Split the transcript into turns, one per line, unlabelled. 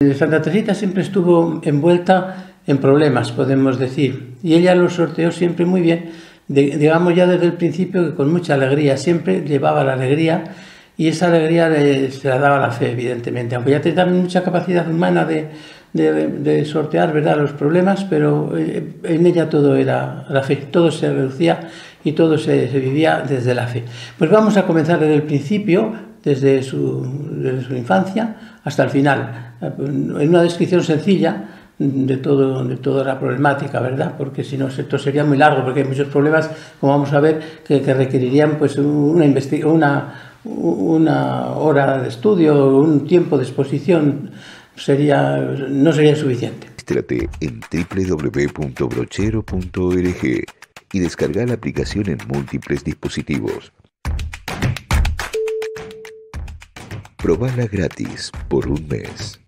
Santa Teresita siempre estuvo envuelta en problemas, podemos decir, y ella los sorteó siempre muy bien, digamos ya desde el principio, que con mucha alegría, siempre llevaba la alegría, y esa alegría se la daba la fe, evidentemente, aunque ya tenía mucha capacidad humana de sortear, ¿verdad?, los problemas, pero en ella todo era la fe, todo se reducía y todo se vivía desde la fe. Pues vamos a comenzar desde el principio, desde su infancia hasta el final, en una descripción sencilla de toda la problemática, ¿verdad? Porque si no, esto sería muy largo, porque hay muchos problemas, como vamos a ver, que requerirían pues una hora de estudio, un tiempo de exposición, no sería suficiente.
Regístrate en www.brochero.org y descarga la aplicación en múltiples dispositivos. Probala gratis por un mes.